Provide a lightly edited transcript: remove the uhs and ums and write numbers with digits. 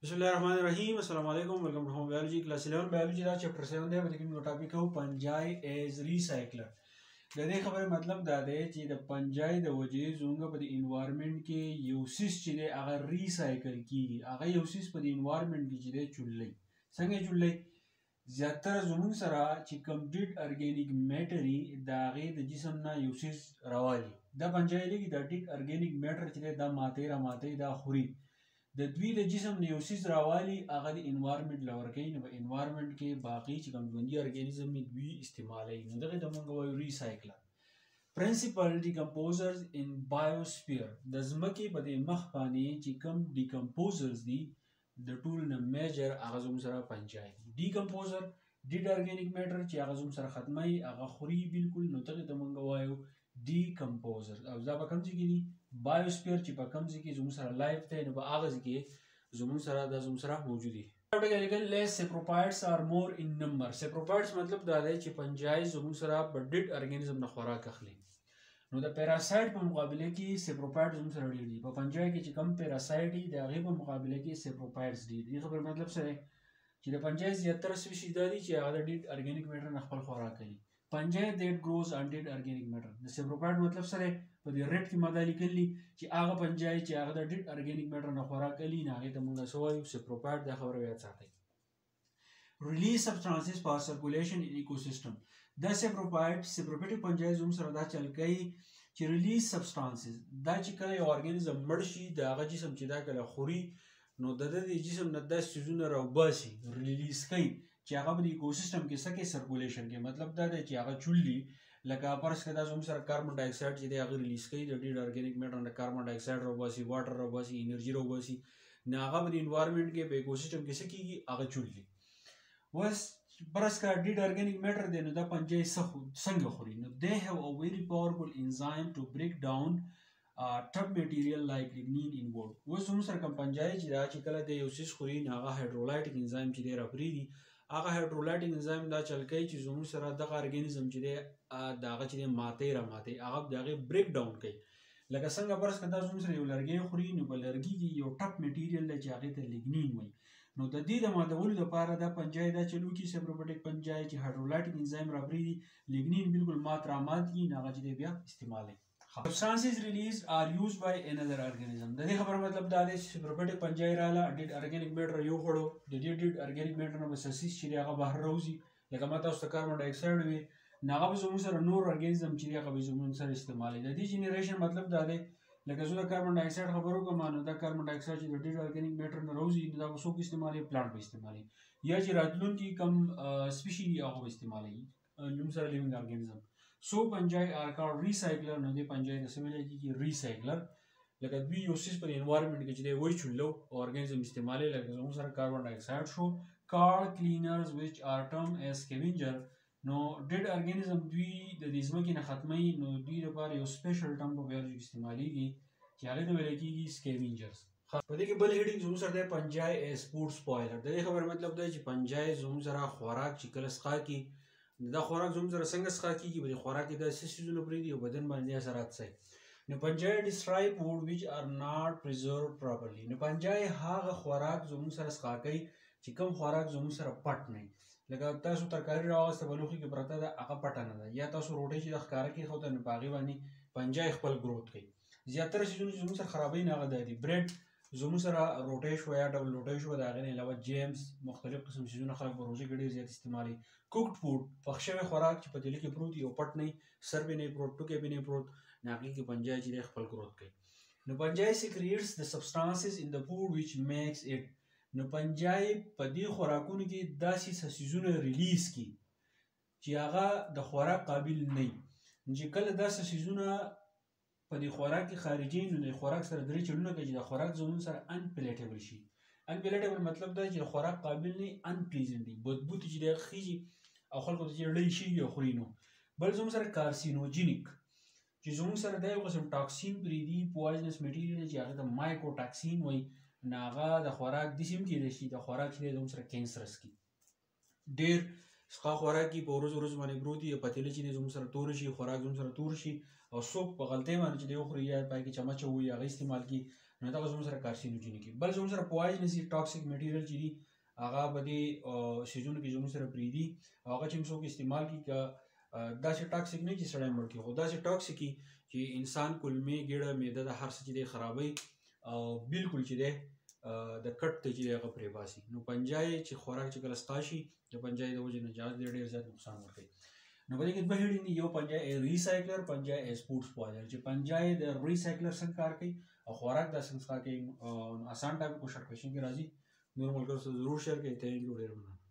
बिस्मिल्लाहिर्रहमानिर्रहीम अस्सलाम वालेकुम welcome to home biology class 11 biology दा चैप्टर 7 दे बदे किन टॉपिक हो fungi as recycler د دې خبره مطلب دا دی چې د پنجای د وجې زموږ په انوایرنمنت کې یو سیس چې دی هغه ریسایکل کیږي هغه یو سیس په انوایرنمنت کې چې دی چولې څنګه چولې زیاتره زموږ سره چې کمپلیټ ارګینیک میټر دا هغه د جسم نه یو سیس راوالي دا پنجای لګي د ډیټ ارګینیک میټر چې دا ماته دا خوري د دوی د جسم نه یو سیس راوالي هغه د انوایرنمنت لور کوي نو په انوایرنمنت کې باقي چې کوم ژوندي ارګانیزم دوی استعمالوي نو دغه د موږ وایو ریسایکلر پرنسپل ډیکمپوزرز ان بایوسفیر د ځمکې په د مخ باندې چې کوم ډیکمپوزرز دي د ټول نه میجر هغه زموږ سره پنجای دي ډیکمپوزر ډیډ ارګانیک میټر چې هغه زموږ سره ختمي هغه خوري بالکل نو دغه د موږ وایو ډیکمپوزر او دا به کوم ځای کې دي بایوسفیر چې په کوم ځای کې زموږ سره لایف دی نو په هغه ځای کې زموږ سره د زموږ سره موجود دي less saprophytes are more in number saprophytes مطلب دا دی چې پنجای زموږ سره په ډیډ ارګانیزم نه خوراک اخلي نو د پیراسایت په مقابله کې سپروپایټ زموږ سره ډیر دي په پنجای کې چې کم پیراسایت دي د هغې په مقابله کې سپروپایټس دي دې خبره مطلب څه دی چې د پنجای زیاتره سپیشیز دا دي چې هغه د ډیډ ارګانیک میټر نه خپل خوراک کوي پنجای دیټ ګروز آن ډیډ ارګانیک میټر د سپروپایټ مطلب څه دی په دې ریډ کې ماده لیکلي چې هغه پنجای چې هغه د ډیډ ارګانیک میټر نه خوراک کوي نه هغې ته موږ څه وایو سپروپایټ دا خبره یاد ساتئ release substances for circulation in ecosystem دا سپروپایټ پنجای زموږ سره دا چل کوي چې ریلیز سبستانسز دا چې کله یو ارګانیزم مړ شي د هغه جسم چې دا کله خوري نو د جسم نه داسې څیزونه راوباسي ریلیز کوي چې هغه په ایکوسیستم کې څه کوي سرکولیشن کې مطلب دا دی چې هغه چولي لکه فرض کړه دا زموږ سره کاربن ډای اکساید چې دی هغه ریلیز کوي د ډیډ ارګانیک میټر نه کاربن ډای اکساید راوباسي واټر راوباسي انرژي راوباسي نه هغه په انوایرنمنت کې په ایکوسیستم کې څه کیږي هغه چولي was فرض کړه ډیډ ارګانیک میټر دی نو دا پنجای څنګه خوري نو they have a very powerful enzyme to break down tough material like lignin in wood اوس زموږ سره کوم پنجای چې دا چې کله د یو څیز خوري نو هغه هایدرولایټیک انزایم چې دی راپرېږدي هغه هایدرولایټیک انزایم دا چل کوي چې زموږ سره دغه ارګانیزم چې دی د هغه چې دی ماتې هغه د هغې بریک ډاون کوي لکه څنګه فرض کړه دا زموږ سره یو لرګی خوري نو په لرګي کې یو ټپ میټیریل دی چې هغې ته لیګنین وایي نو د دې د ماتولو لپاره دا پنجای دا چلو کې سپروپټیک پنجای چې هایدرولایټیک انزایم راپرېږدي لیګنین بالکل مات کړي نو هغه چې دی بیا استعمالوي substances released are used by another organism د دې خبره مطلب دا دی چې سپروپټیک پنجای رااله ډیډ ارګانیک میټر یو خوړو د دې ډیډ ارګانیک میټر نه به سسیس چې هغه بهر راوځي لکه ما تاسو ته کاربن ډای اکساید وي نو هغه به زموږ سره نور ارګانیزم چې هغه به زموږ سره استعمالوي د دې جنریشن مطلب دا دی لکه زه د کاربن ډای اکساید خبرو کوم نو دا کاربن ډای اکساید چې د ډیډ ارګانیک میټر نه راوځي نو دا به څوک استعمالوي پلانټ به استعمالوي یا چې راتلونکي کم سپیشي هغه به استعمالوي زموږ سره لیوینګ ارګانیزم سو پنجای آر کارډ ریسایکلر نو دې پنجای ته څه ویلی کېږي ریسایکلر لکه دوی یو څیز په انوایرنمنټ کې چې دی وایي چولو او ارګانیزم استعمالوي لکه زموږ سره کاربن ډای اکساید شو کارډ کلینرز ویچ آر ټرم ایز سکیوینجر نو ډیډ ارګانیزم دوی د دې ځمکې نه ختموي نو دوی لپاره یو سپیشل ټرم په بیولوژي کې استعمالیږي چې هغې ته ویلی کېږي سکیوینجرز په دې کې بل هیډینګ زموږ سره دی پنجای ایز فوډ سپویلر د دې خبره مطلب دی چې پنجای زموږ سره خوراک چې کله څښا کي دا خوراک زموږ سره څنګه څښا کېږي په دې خوراک کې داسې څیزونه پرېږدي او بدن باندې اثرات څه نو پنجای ډسټرای فوډ ویچ آر ناٹ پریزرو پراپرلی نو پنجای هغه خوراک زموږ سره څښا کوي چې کوم خوراک زموږ سره پټ نه لکه تاسو ترکاري راوسته په لوښي کې پرته ده هغه پټه نه ده یا تاسو روټۍ چې د ښکاره کېښوده نو په هغې باندې پنجای خپل ګروت کوي زیاتره څیزونه چې زموږ سره خرابوي نه هغه دا دي بریډ زموږ سره روټۍ شوه یا ډبل روټۍ شوه د هغې نه علاوه جیمز مختلف قسم څیزونه خلک په روژې کې ډېر زیات استعمالوي کوکډ فوډ پخ شوی خوراک چې په تیلي کې پروت وي او پټ نه وي سر پې نه وي پروت ټوکی پې نه وي پروت نو هغې کې پنجای چې دی خپل ګروت کوي نو پنجای سیکریټس د سبسټانسز ان د فوډ ویچ میکس اټ نو پنجای په دې خوراکونو کې داسې څیزونه ریلیز کړي چې هغه د خوراک قابل نه وي چې کله داسې څیزونه په دې خوراک کې خارجي نو د خوراک سره درې چلونه کوي چې د خوراک زموږ سره انپلیټیبل شي انپلیټیبل مطلب دا چې د خوراک قابل نه ان پلیزنټ دي بدبو ته چې دی خیږي او خلکو ته چې ډی شي او خوري نو بل زموږ سره کارسینوجینیک چې زموږ سره دا یو قسم ټاکسین پرېږدي پوایزنس میټیریل چې هغه ته مایکوټاکسین وایي نو هغه د خوراک داسې هم کېدای شي د خوراک چې دی زموږ سره کینسرس کړي ډېر څښا خوراک کې په ورځ باندې پروت وي پتیله چې دی زموږ سره تور شي خوراک زموږ سره تور شي او څوک په غلطۍ باندې چې دی وخوري یا پای کې چمچه ووهي هغه استعمال کړي نو دا زموږ سره کارسینوجینیک بل زموږ سره پوایزنس ټاکسیک میټیریل چې دي هغه به دې سیزونو کې زموږ سره پرېږدي او هغه چې څوک استعمال کړي که داسې ټاکسیک نه چې سړی مړ کړي خو داسې ټاکسیک چې انسان کولمې ګېډه معده د هر څه چې دی خرابوي او بالکل چې دی د کټ ته چې دی هغه پرې باسي نو پنجای چې خوراک چې کله ستا شي د پنجای د وجې نه جاز دی ډېر زیات نقصان ورکوي نو په دې کې دوه هیډینګ دي یو پنجای ریسایکلر پنجای سپورټ سپوایلر چې پنجای د ریسایکلر څنګه کار کوي او خوراک دا څنګه کار کوي آسان ټاپک کو شرط کوېشن کې راځي نور ملګرو سره ضرور شیر کړئ. تھینک یو ډېر مننه.